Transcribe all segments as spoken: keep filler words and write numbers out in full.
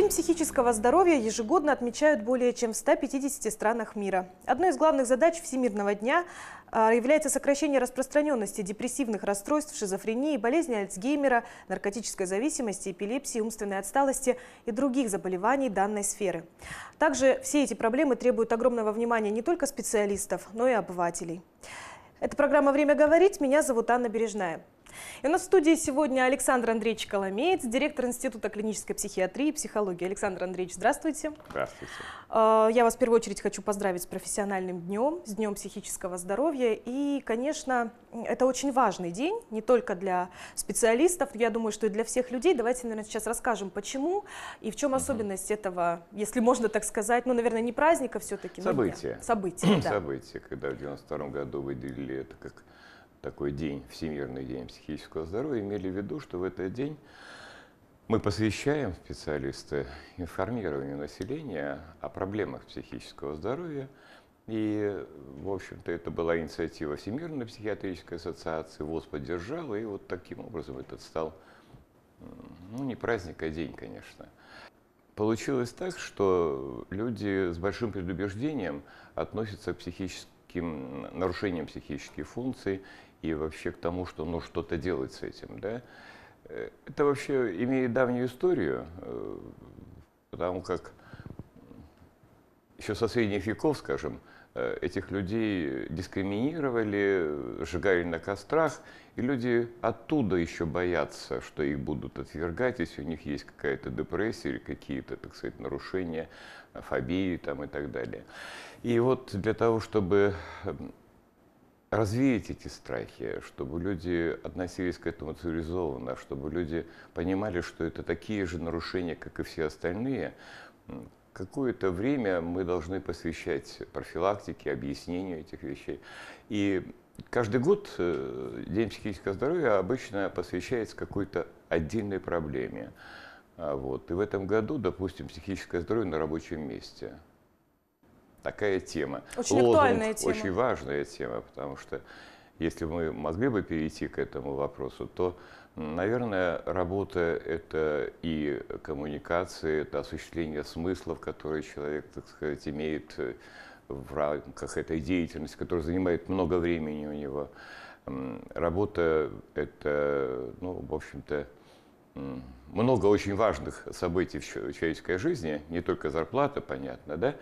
День психического здоровья ежегодно отмечают более чем в ста пятидесяти странах мира. Одной из главных задач Всемирного дня является сокращение распространенности депрессивных расстройств, шизофрении, болезни Альцгеймера, наркотической зависимости, эпилепсии, умственной отсталости и других заболеваний данной сферы. Также все эти проблемы требуют огромного внимания не только специалистов, но и обывателей. Это программа «Время говорить». Меня зовут Анна Бережная. И у нас в студии сегодня Александр Андреевич Коломеец, директор Института клинической психиатрии и психологии. Александр Андреевич, здравствуйте. Здравствуйте. Я вас в первую очередь хочу поздравить с профессиональным днем, с Днем психического здоровья. И, конечно, это очень важный день, не только для специалистов, я думаю, что и для всех людей. Давайте, наверное, сейчас расскажем, почему и в чем особенность этого, если можно так сказать, ну, наверное, не праздника все-таки. События. События, да. События, когда в девяносто втором году выделили это как такой день, Всемирный день психического здоровья, имели в виду, что в этот день мы посвящаем, специалисты, информированию населения о проблемах психического здоровья. И, в общем-то, это была инициатива Всемирной психиатрической ассоциации, ВОЗ поддержал, и вот таким образом этот стал, ну, не праздник, а день, конечно. Получилось так, что люди с большим предубеждением относятся к психическим нарушениям психических функций и вообще к тому, что нужно что-то делать с этим. Да? Это вообще имеет давнюю историю, потому как еще со средних веков, скажем, этих людей дискриминировали, сжигали на кострах, и люди оттуда еще боятся, что их будут отвергать, если у них есть какая-то депрессия или какие-то, так сказать, нарушения, фобии там, и так далее. И вот для того, чтобы развеять эти страхи, чтобы люди относились к этому цивилизованно, чтобы люди понимали, что это такие же нарушения, как и все остальные, какое-то время мы должны посвящать профилактике, объяснению этих вещей. И каждый год День психического здоровья обычно посвящается какой-то отдельной проблеме. Вот. И в этом году, допустим, психическое здоровье на рабочем месте. Такая тема. Очень Лозунг, актуальная тема. Очень важная тема, потому что если мы могли бы перейти к этому вопросу, то, наверное, работа – это и коммуникация, это осуществление смыслов, которые человек, так сказать, имеет в рамках этой деятельности, которая занимает много времени у него. Работа – это, ну, в общем-то, много очень важных событий в человеческой жизни, не только зарплата, понятно, да?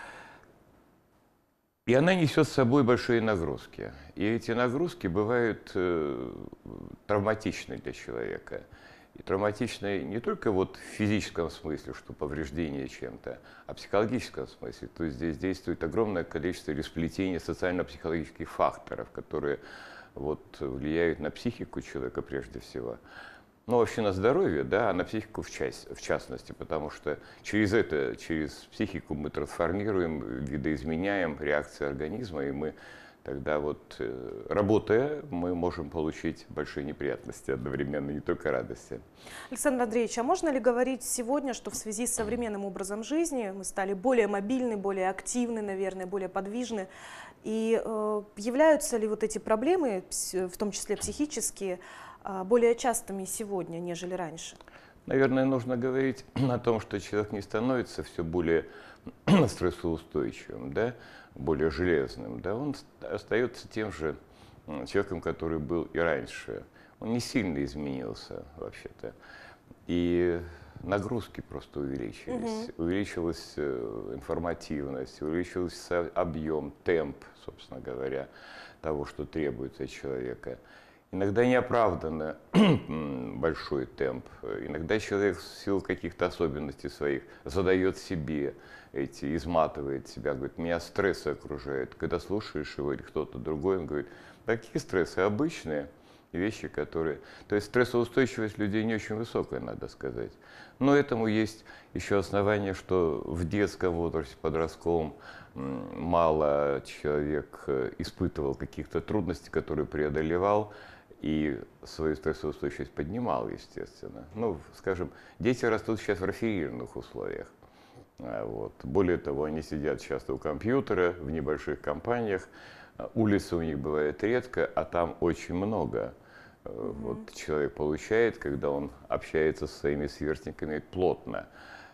И она несет с собой большие нагрузки. И эти нагрузки бывают э, травматичны для человека. И травматичны не только вот в физическом смысле, что повреждение чем-то, а в психологическом смысле. То есть здесь действует огромное количество или сплетения социально-психологических факторов, которые вот, влияют на психику человека прежде всего. Ну, вообще на здоровье, да, а на психику в, часть, в частности, потому что через это, через психику мы трансформируем, видоизменяем реакции организма, и мы тогда вот, работая, мы можем получить большие неприятности одновременно, не только радости. Александр Андреевич, а можно ли говорить сегодня, что в связи с современным образом жизни мы стали более мобильны, более активны, наверное, более подвижны, и э, являются ли вот эти проблемы, в том числе психические, более частыми сегодня, нежели раньше? Наверное, нужно говорить о том, что человек не становится все более стрессоустойчивым, да, более железным. Да, он остается тем же человеком, который был и раньше. Он не сильно изменился вообще-то. И нагрузки просто увеличились. Угу. Увеличилась информативность, увеличился объем, темп, собственно говоря, того, что требуется от человека. Иногда неоправданно большой темп. Иногда человек в силу каких-то особенностей своих задает себе эти, изматывает себя, говорит, меня стрессы окружают. Когда слушаешь его или кто-то другой, он говорит, такие стрессы обычные вещи, которые... То есть стрессоустойчивость людей не очень высокая, надо сказать. Но этому есть еще основание, что в детском возрасте, подростковом, мало человек испытывал каких-то трудностей, которые преодолевал, и свою стрессоустойчивость поднимал, естественно. Ну, скажем, дети растут сейчас в реферированных условиях. Вот. Более того, они сидят часто у компьютера, в небольших компаниях. Улица у них бывает редко, а там очень много. Mm-hmm. Вот человек получает, когда он общается со своими сверстниками плотно.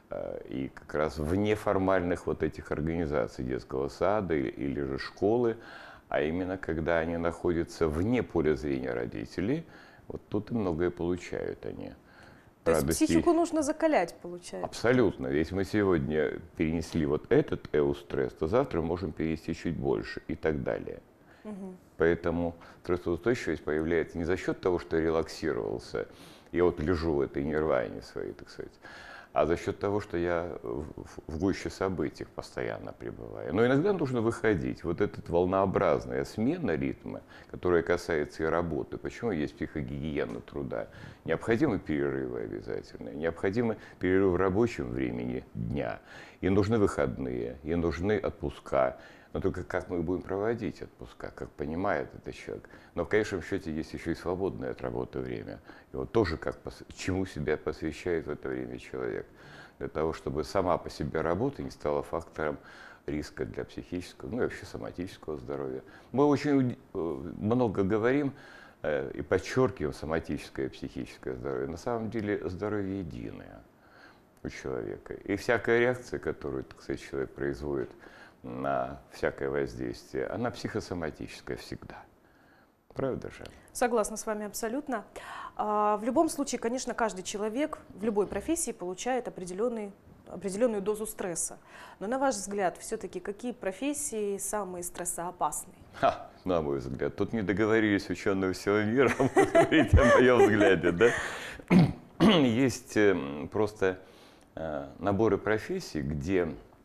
И как раз в неформальных вот этих организаций детского сада или, или же школы, а именно когда они находятся вне поля зрения родителей, вот тут и многое получают они. То есть психику нужно закалять, получается? Абсолютно. Если мы сегодня перенесли вот этот эустресс, то завтра можем перенести чуть больше и так далее. Угу. Поэтому стрессоустойчивость появляется не за счет того, что я релаксировался, я вот лежу в этой нирване своей, так сказать, а за счет того, что я в, в гуще событий постоянно пребываю. Но иногда нужно выходить. Вот эта волнообразная смена ритма, которая касается и работы. Почему есть психогигиена труда? Необходимы перерывы обязательно, необходимы перерывы в рабочем времени дня. И нужны выходные, и нужны отпуска. Но только как мы будем проводить отпуска, как понимает этот человек. Но в конечном счете есть еще и свободное от работы время. И вот тоже как, чему себя посвящает в это время человек. Для того, чтобы сама по себе работа не стала фактором риска для психического, ну и вообще соматического здоровья. Мы очень много говорим и подчеркиваем соматическое и психическое здоровье. На самом деле здоровье единое у человека. И всякая реакция, которую, так сказать, человек производит на всякое воздействие, она психосоматическая всегда. Правда же? Согласна с вами абсолютно. В любом случае, конечно, каждый человек в любой профессии получает определенный, определенную дозу стресса. Но на ваш взгляд, все-таки какие профессии самые стрессоопасные? Ха, на мой взгляд. Тут не договорились ученые всего мира, говорите о моем взгляде, да? Есть просто наборы профессий, где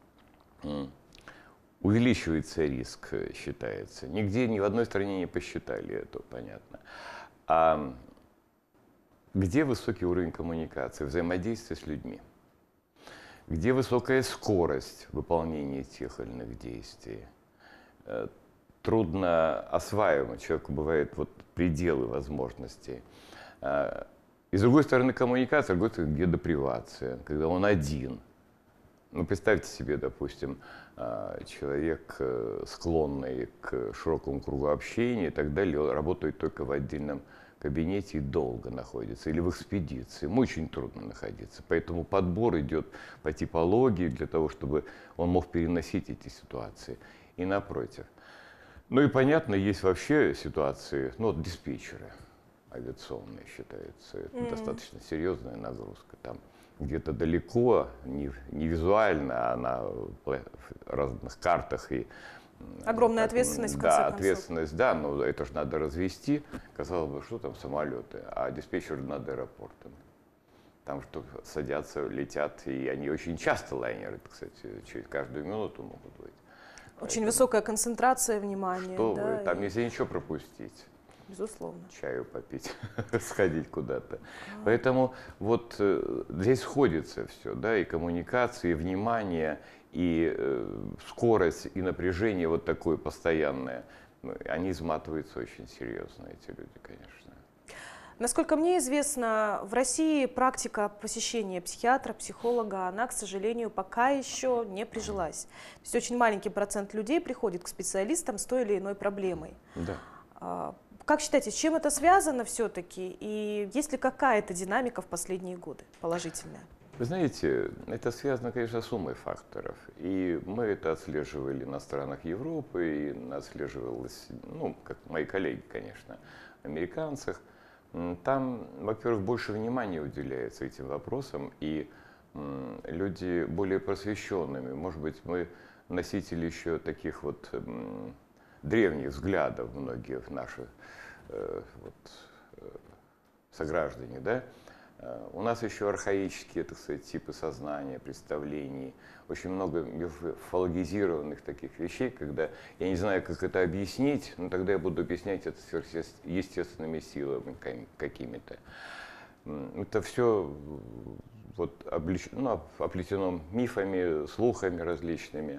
увеличивается риск, считается. Нигде, ни в одной стране не посчитали это, понятно. А где высокий уровень коммуникации, взаимодействия с людьми? Где высокая скорость выполнения тех или иных действий? Трудно осваиваемо, человеку бывают вот пределы возможностей. И с другой стороны коммуникация, с другой стороны где депривация, когда он один. Ну, представьте себе, допустим, человек, склонный к широкому кругу общения и так далее, работает только в отдельном кабинете и долго находится, или в экспедиции. Ему очень трудно находиться. Поэтому подбор идет по типологии для того, чтобы он мог переносить эти ситуации. И напротив. Ну и понятно, есть вообще ситуации, ну вот диспетчеры авиационные считаются, это mm-hmm. достаточно серьезная нагрузка. Там где-то далеко, не, не визуально, а на разных картах. И, огромная так, ответственность, в конце конце концов. Да, концов. ответственность, да, но это же надо развести. Казалось бы, что там самолеты, а диспетчеры над аэропортом. Там что садятся, летят, и они очень часто лайнеры, кстати, через каждую минуту могут быть. Очень Поэтому, высокая концентрация внимания. Что да, вы, там и... нельзя ничего пропустить. Безусловно. Чаю попить, сходить куда-то. А. Поэтому вот э, здесь сходится все, да, и коммуникация, и внимание, и э, скорость, и напряжение вот такое постоянное. Они изматываются очень серьезно, эти люди, конечно. Насколько мне известно, в России практика посещения психиатра, психолога, она, к сожалению, пока еще не прижилась. То есть очень маленький процент людей приходит к специалистам с той или иной проблемой. Да. Как считаете, с чем это связано все-таки? И есть ли какая-то динамика в последние годы положительная? Вы знаете, это связано, конечно, с суммой факторов. И мы это отслеживали на странах Европы, и отслеживалось, ну, как мои коллеги, конечно, американцах. Там, во-первых, больше внимания уделяется этим вопросам, и м, люди более просвещенными. Может быть, мы носители еще таких вот м, древних взглядов многих наших э, вот, э, сограждане, да? Э, у нас еще архаические, так сказать, типы сознания, представлений, очень много мифологизированных таких вещей, когда я не знаю, как это объяснить, но тогда я буду объяснять это сверхъестественными силами какими-то. Это все вот облеч... ну, оплетено мифами, слухами различными.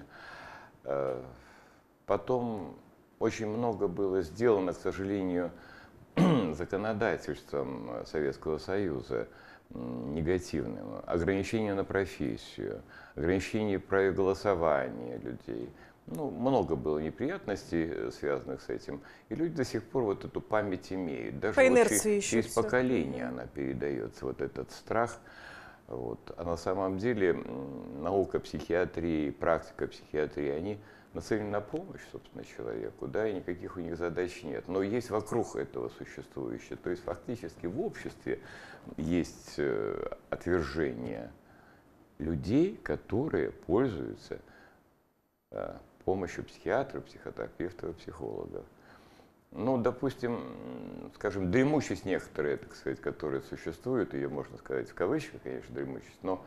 Потом очень много было сделано, к сожалению, законодательством Советского Союза негативным. Ограничения на профессию, ограничения права голосования людей. Ну, много было неприятностей, связанных с этим. И люди до сих пор вот эту память имеют. Даже по вот инерции через, еще через все. поколение она передается, вот этот страх. Вот. А на самом деле наука психиатрии, практика психиатрии, они нацелены на помощь, собственно, человеку, да, и никаких у них задач нет. Но есть вокруг этого существующее. То есть фактически в обществе есть отвержение людей, которые пользуются помощью психиатров, психотерапевтов, психологов. Ну, допустим, скажем, дремучесть некоторые, так сказать, которые существуют, ее можно сказать в кавычках, конечно, дремучесть, но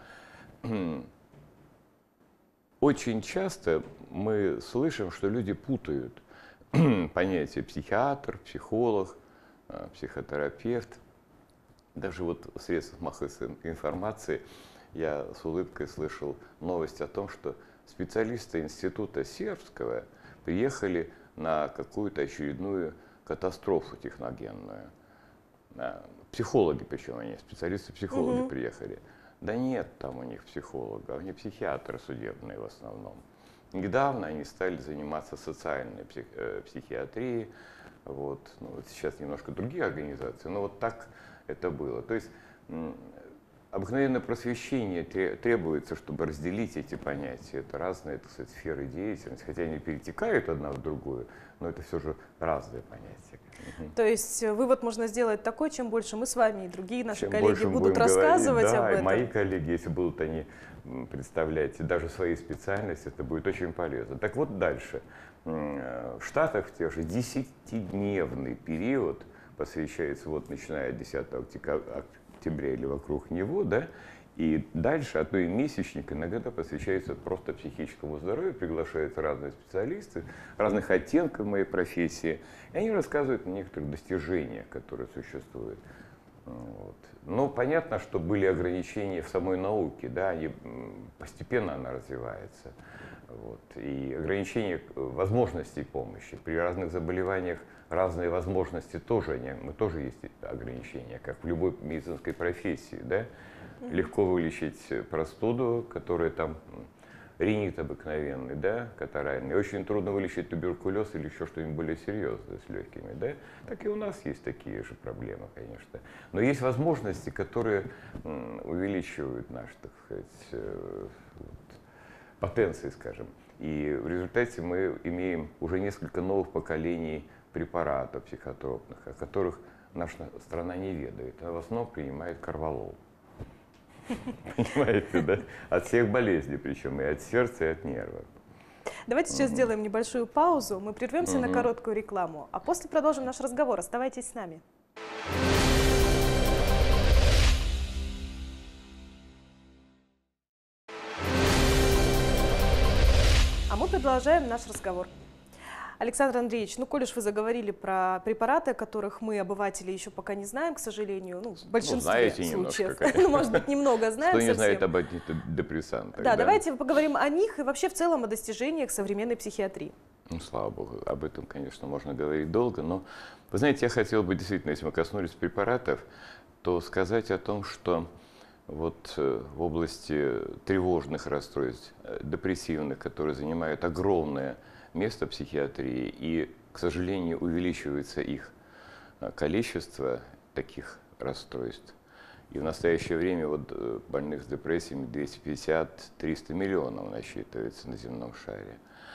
очень часто мы слышим, что люди путают понятия психиатр, психолог, психотерапевт. Даже вот в средствах массовой информации я с улыбкой слышал новость о том, что специалисты института Сербского приехали на какую-то очередную катастрофу техногенную. Психологи, причем они, специалисты-психологи угу. приехали. Да нет там у них психолога, они психиатры судебные в основном. Недавно они стали заниматься социальной псих, э, психиатрией. Вот. Ну, вот сейчас немножко другие организации, но вот так это было. То есть обыкновенное просвещение требуется, чтобы разделить эти понятия. Это разные, так сказать, сферы деятельности, хотя они перетекают одна в другую, но это все же разные понятия. То есть вывод можно сделать такой: чем больше мы с вами и другие наши чем коллеги будут рассказывать говорить, да, об этом. Мои коллеги, если будут они представлять даже свои специальности, это будет очень полезно. Так вот дальше. В Штатах в тех же десятидневный период посвящается, вот начиная десятого октября или вокруг него, да, и дальше, а то и месячник иногда посвящается просто психическому здоровью, приглашаются разные специалисты, разных оттенков моей профессии, и они рассказывают о некоторых достижениях, которые существуют. Вот. Но понятно, что были ограничения в самой науке, да, они, постепенно она развивается. Вот. И ограничения возможностей помощи. При разных заболеваниях разные возможности тоже, они, мы тоже есть ограничения, как в любой медицинской профессии, да. Легко вылечить простуду, которая там ринит обыкновенный, да, катаральный. Очень трудно вылечить туберкулез или еще что-нибудь более серьезное с легкими, да. Так и у нас есть такие же проблемы, конечно. Но есть возможности, которые увеличивают наши, так сказать, вот, потенции, скажем. И в результате мы имеем уже несколько новых поколений препаратов психотропных, о которых наша страна не ведает, а в основном принимает корвалол. Понимаете, да? От всех болезней, причем и от сердца, и от нервов. Давайте сейчас сделаем небольшую паузу, мы прервемся на короткую рекламу, а после продолжим наш разговор. Оставайтесь с нами. А мы продолжаем наш разговор. Александр Андреевич, ну, коль уж вы заговорили про препараты, о которых мы, обыватели, еще пока не знаем, к сожалению, ну, в большинстве ну, знаете случаев. Ну, может быть, немного знаем Кто совсем. не знает об антидепрессантах. Да, да, давайте поговорим о них и вообще в целом о достижениях современной психиатрии. Ну, слава богу, об этом, конечно, можно говорить долго, но, вы знаете, я хотел бы действительно, если мы коснулись препаратов, то сказать о том, что вот в области тревожных расстройств, депрессивных, которые занимают огромное место психиатрии, и, к сожалению, увеличивается их количество, таких расстройств. И в настоящее время вот больных с депрессиями двести пятьдесят — триста миллионов насчитывается на земном шаре.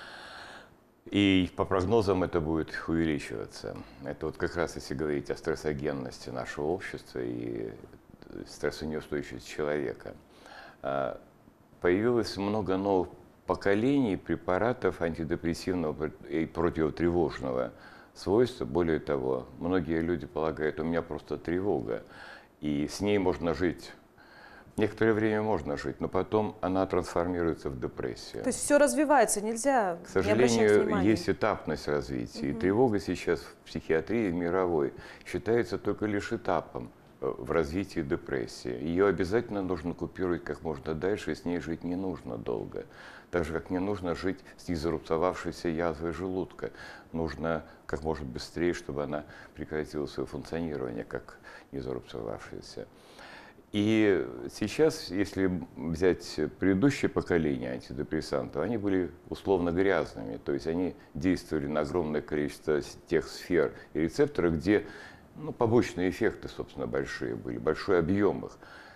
И по прогнозам это будет увеличиваться. Это вот как раз если говорить о стрессогенности нашего общества и стрессонеустойчивости человека. Появилось много новых поколений препаратов антидепрессивного и противотревожного свойства. Более того, многие люди полагают, у меня просто тревога, и с ней можно жить. Некоторое время можно жить, но потом она трансформируется в депрессию. То есть все развивается, нельзя К сожалению, есть этапность развития. Угу. И тревога сейчас в психиатрии мировой считается только лишь этапом в развитии депрессии. Ее обязательно нужно купировать как можно дальше, и с ней жить не нужно долго. Так же, как не нужно жить с незарубцевавшейся язвой желудка. Нужно как можно быстрее, чтобы она прекратила свое функционирование, как незарубцевавшаяся. И сейчас, если взять предыдущее поколение антидепрессантов, они были условно грязными, то есть они действовали на огромное количество тех сфер и рецепторов, где ну, побочные эффекты, собственно, большие были, большой объем их.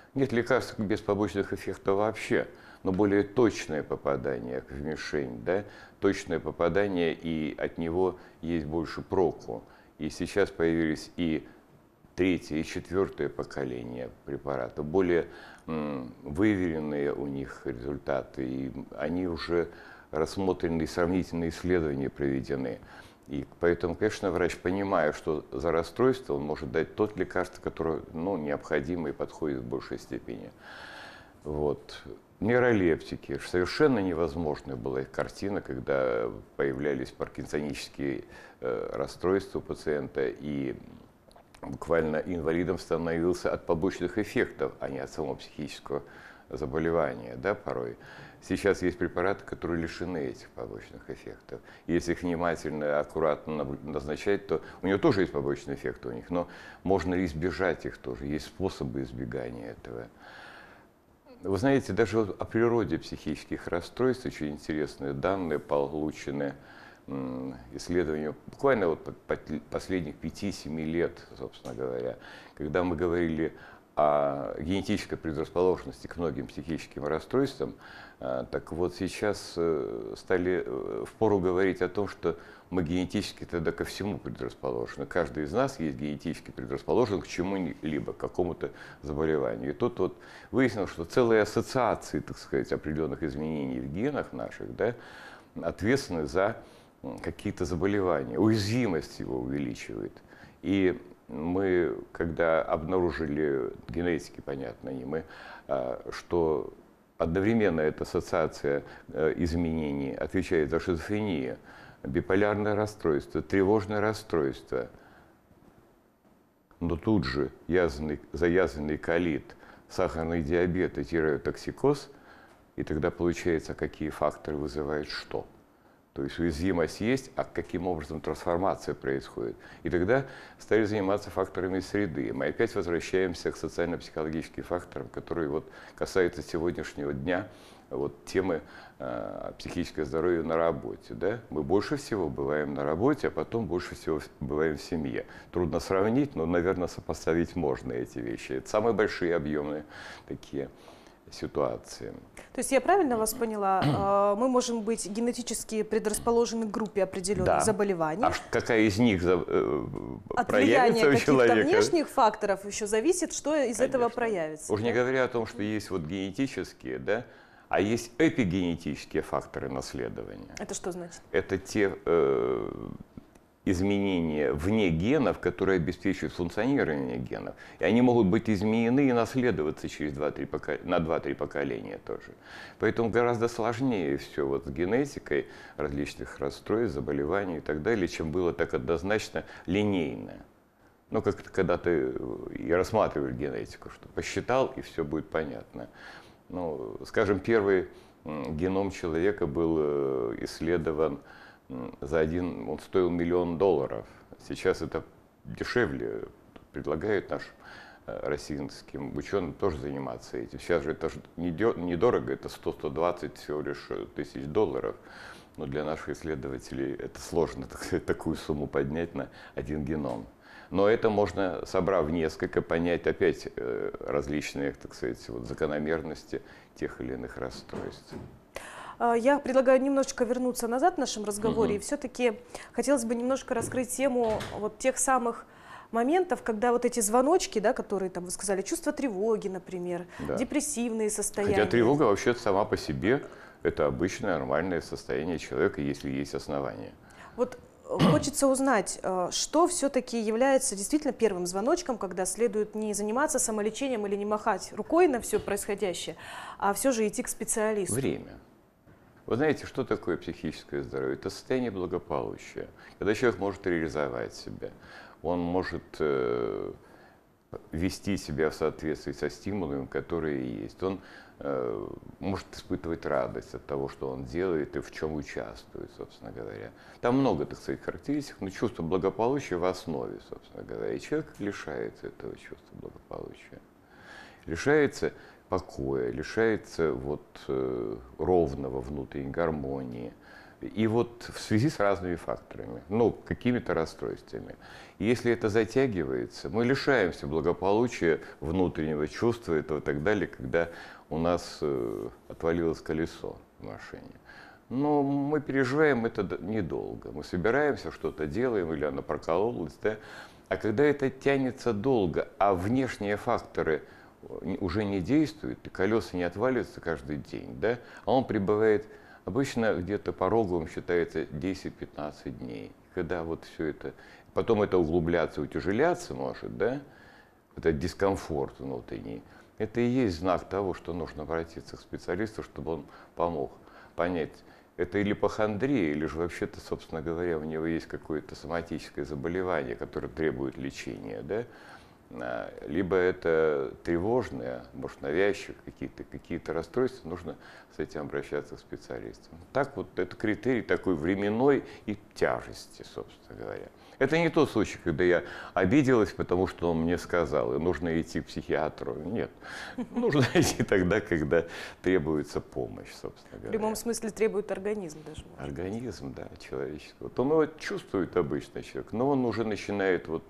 Нет лекарств без побочных эффектов вообще, но более точное попадание в мишень, да, точное попадание, и от него есть больше проку. И сейчас появились и третье, и четвертое поколение препаратов, более м, выверенные у них результаты, и они уже рассмотрены, сравнительные исследования проведены. И поэтому, конечно, врач, понимая, что за расстройство, он может дать тот лекарство, которое, ну, необходимо и подходит в большей степени. Вот. Нейролептики. Совершенно невозможная была их картина, когда появлялись паркинсонические э, расстройства у пациента, и буквально инвалидом становился от побочных эффектов, а не от самого психического заболевания, да, порой. Сейчас есть препараты, которые лишены этих побочных эффектов. Если их внимательно, аккуратно назначать, то у него тоже есть побочные эффекты у них, но можно ли избежать их тоже? Есть способы избегания этого. Вы знаете, даже о природе психических расстройств очень интересные данные получены, исследования буквально вот последних пяти-семи лет, собственно говоря, когда мы говорили о генетической предрасположенности к многим психическим расстройствам, так вот сейчас стали впору говорить о том, что мы генетически тогда ко всему предрасположены. Каждый из нас есть генетически предрасположен к чему-либо, к какому-то заболеванию. И тут вот выяснилось, что целые ассоциации, так сказать, определенных изменений в генах наших, да, ответственны за какие-то заболевания. Уязвимость его увеличивает. И мы, когда обнаружили генетики, понятно, не мы, что одновременно эта ассоциация изменений отвечает за шизофрению, биполярное расстройство, тревожное расстройство, но тут же язвенный, заязвленный колит, сахарный диабет и тиреотоксикоз, и тогда получается, какие факторы вызывают что. То есть уязвимость есть, а каким образом трансформация происходит. И тогда стали заниматься факторами среды. Мы опять возвращаемся к социально-психологическим факторам, которые вот касаются сегодняшнего дня, вот темы э, психическое здоровье на работе. Да? Мы больше всего бываем на работе, а потом больше всего бываем в семье. Трудно сравнить, но, наверное, сопоставить можно эти вещи. Это самые большие объемные такие ситуации. То есть я правильно вас поняла? Мы можем быть генетически предрасположены к группе определенных Да. заболеваний. А какая из них э, От проявится влияния у человека? каких-то внешних факторов еще зависит, что из Конечно. этого проявится. Уж не говоря о том, что есть вот генетические, да, а есть эпигенетические факторы наследования. Это что значит? Это те э, изменения вне генов, которые обеспечивают функционирование генов. И они могут быть изменены и наследоваться через два-три поколения, на два-три поколения тоже. Поэтому гораздо сложнее все вот с генетикой различных расстройств, заболеваний и так далее, чем было так однозначно линейно. Ну, как когда ты и рассматриваешь генетику, что посчитал, и все будет понятно. Ну, скажем, первый геном человека был исследован за один, он стоил миллион долларов. Сейчас это дешевле, предлагают нашим российским ученым тоже заниматься этим. Сейчас же это же недорого, это сто-сто двадцать всего лишь тысяч долларов. Но для наших исследователей это сложно, так сказать, такую сумму поднять на один геном. Но это можно, собрав несколько, понять опять различные, так сказать, вот закономерности тех или иных расстройств. Я предлагаю немножечко вернуться назад в нашем разговоре, Угу. и все-таки хотелось бы немножко раскрыть тему вот тех самых моментов, когда вот эти звоночки, да, которые, там, вы сказали, чувство тревоги, например, да. депрессивные состояния. Хотя тревога вообще сама по себе это обычное нормальное состояние человека, если есть основания. Вот хочется узнать, что все-таки является действительно первым звоночком, когда следует не заниматься самолечением или не махать рукой на все происходящее, а все же идти к специалисту. Время. Вы знаете, что такое психическое здоровье? Это состояние благополучия, когда человек может реализовать себя, он может э, вести себя в соответствии со стимулами, которые есть, он э, может испытывать радость от того, что он делает и в чем участвует, собственно говоря. Там много, так сказать, характеристик, но чувство благополучия в основе, собственно говоря. И человек лишается этого чувства благополучия, лишается покоя, лишается вот, э, ровного внутренней гармонии, И вот в связи с разными факторами, ну, какими-то расстройствами. Если это затягивается, мы лишаемся благополучия, внутреннего чувства этого и так далее, когда у нас э, отвалилось колесо в машине. Но мы переживаем это недолго. Мы собираемся, что-то делаем, или оно прокололось, да? А когда это тянется долго, а внешние факторы уже не действуют, и колеса не отваливаются каждый день, да? А он пребывает обычно где-то пороговым считается десять-пятнадцать дней. Когда вот все это, потом это углубляться, утяжеляться может, да? Это дискомфорт внутренний. Это и есть знак того, что нужно обратиться к специалисту, чтобы он помог понять, это или ипохондрия, или же вообще-то, собственно говоря, у него есть какое-то соматическое заболевание, которое требует лечения, да? Либо это тревожное, может, навязчивые какие-то какие расстройства, нужно с этим обращаться к специалистам. Так вот, это критерий такой временной и тяжести, собственно говоря. Это не тот случай, когда я обиделась, потому что он мне сказал, и нужно идти к психиатру. Нет, нужно идти тогда, когда требуется помощь, собственно говоря. В прямом смысле требует организм даже. Организм, да, человеческий. Вот он его чувствует обычно человек, но он уже начинает вот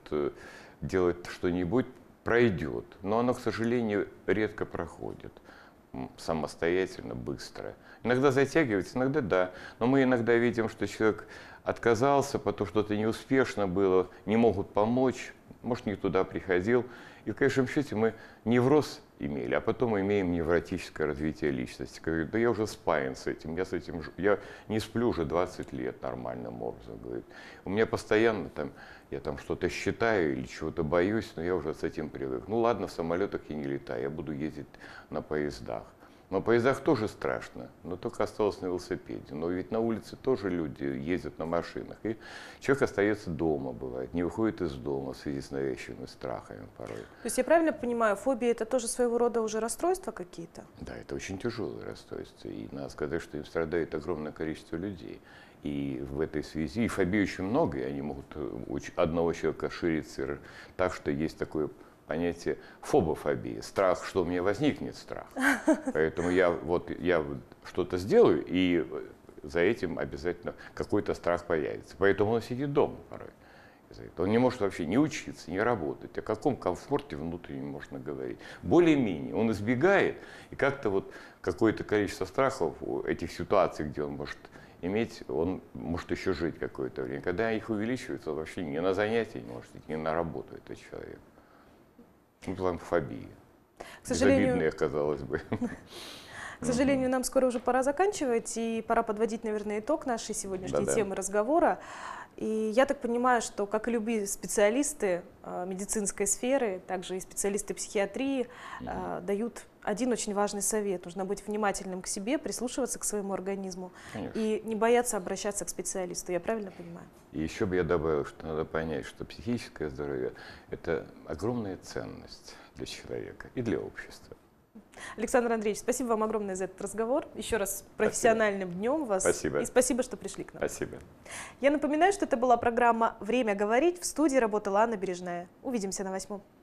делать что-нибудь, пройдет. Но оно, к сожалению, редко проходит самостоятельно, быстро. Иногда затягивается, иногда да. Но мы иногда видим, что человек отказался, потому что что-то неуспешно было, не могут помочь, может, не туда приходил. И в конечном счете мы невроз имели, а потом мы имеем невротическое развитие личности. Говорит, да я уже спаян с этим, я с этим, я не сплю уже двадцать лет нормальным образом. Говорит, у меня постоянно там, я там что-то считаю или чего-то боюсь, но я уже с этим привык. Ну ладно, в самолетах я не летаю, я буду ездить на поездах. На поездах тоже страшно, но только осталось на велосипеде. Но ведь на улице тоже люди ездят на машинах. И человек остается дома, бывает, не выходит из дома в связи с навязчивыми страхами порой. То есть я правильно понимаю, фобии – это тоже своего рода уже расстройства какие-то? Да, это очень тяжелые расстройства. И надо сказать, что им страдает огромное количество людей. И в этой связи, и фобий очень много, и они могут у одного человека шириться так, что есть такое понятие фобофобии. Страх, что у меня возникнет страх. Поэтому я вот я что-то сделаю, и за этим обязательно какой-то страх появится. Поэтому он сидит дома порой. Он не может вообще не учиться, не работать. О каком комфорте внутреннем можно говорить? Более-менее он избегает, и как-то вот какое-то количество страхов, этих ситуаций, где он может иметь, он может еще жить какое-то время. Когда их увеличивается, он вообще ни на занятия не может идти, ни на работу этот человек. Ну, там фобия. К сожалению, безобидная, казалось бы. К сожалению, нам скоро уже пора заканчивать, и пора подводить, наверное, итог нашей сегодняшней Да-да. темы разговора. И я так понимаю, что, как и любые специалисты э, медицинской сферы, также и специалисты психиатрии э, дают один очень важный совет. Нужно быть внимательным к себе, прислушиваться к своему организму. Конечно. И не бояться обращаться к специалисту. Я правильно понимаю? И еще бы я добавил, что надо понять, что психическое здоровье – это огромная ценность для человека и для общества. Александр Андреевич, спасибо вам огромное за этот разговор. Еще раз с профессиональным спасибо. Днем вас. Спасибо. И спасибо, что пришли к нам. Спасибо. Я напоминаю, что это была программа «Время говорить». В студии работала Анна Бережная. Увидимся на восьмом.